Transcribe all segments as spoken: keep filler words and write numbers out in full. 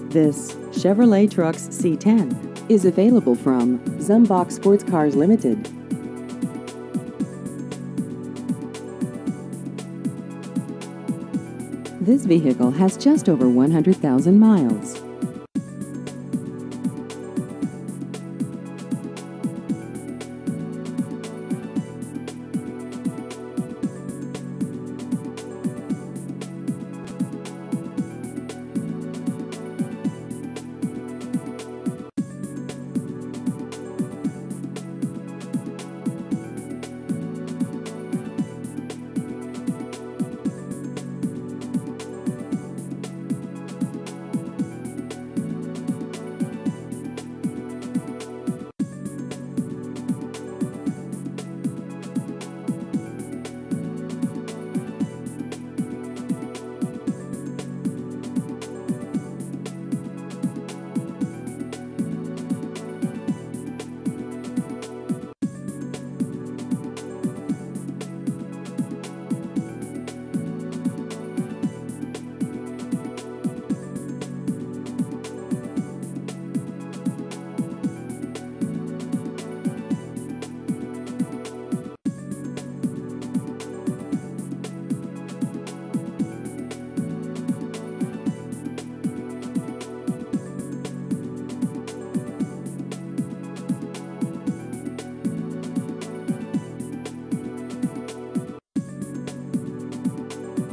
This Chevrolet Trucks C ten is available from Zumbach Sports Cars Limited. This vehicle has just over one hundred thousand miles.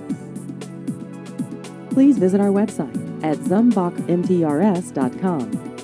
Please visit our website at zumbach m t r s dot com.